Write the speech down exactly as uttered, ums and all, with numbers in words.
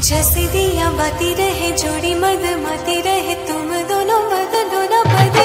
जैसे दिया बाती रहे जोड़ी मद मती रहे तुम दोनों बदलो ना बदलो।